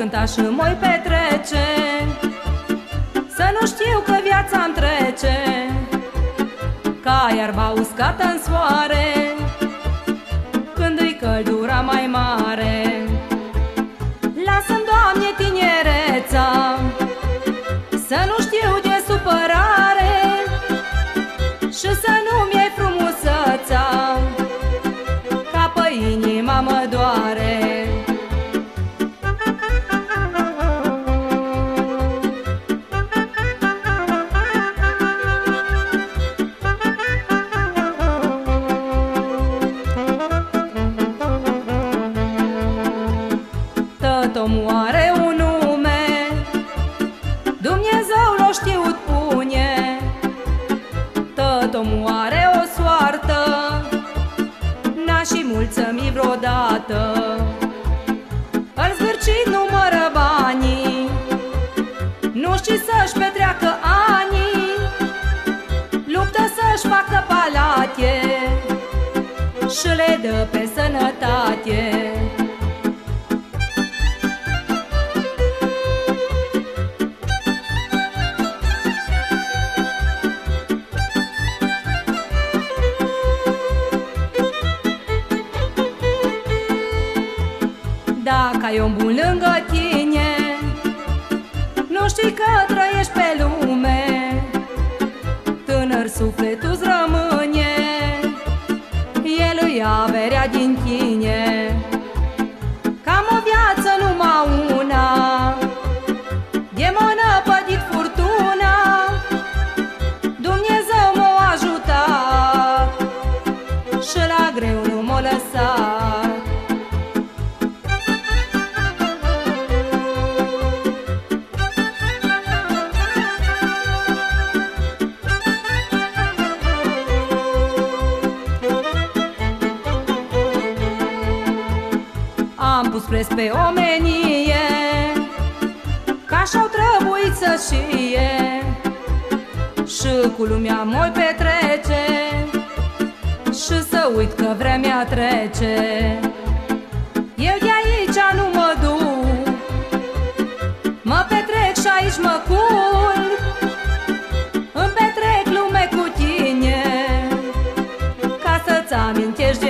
cânta și moi petrece, să nu știu că viața-mi trece ca iarba uscată în soare, când îi căldura mai mare. Lasă-mi, Doamne, tinereța, să nu știu de supărare și să nu-mi iei frumusețea, ca pe inima mă doare. Tot omul are un nume, Dumnezeu l-o știut pune. Tot omul are o soartă, n-a și mulțămi vreodată. Îl zgârcit numără banii, nu știi să-și petreacă anii, luptă să-și facă palate și le dă pe sănătate. Dacă ai om bun lângă tine, nu știi că trăiești pe lume, tânăr sufletul-ți rămâne, el îi averea din tine. Cam o viață numai una, de m-a năpădit furtuna, Dumnezeu m-a ajutat și la greu nu m-a lăsat. Am pus preț pe omenie, că așa-au trebuit să știe, și cu lumea moi petrece, și să uit că vremea trece. Eu de aici nu mă duc, mă petrec și aici mă culc, îmi petrec lume cu tine, ca să-ți amintești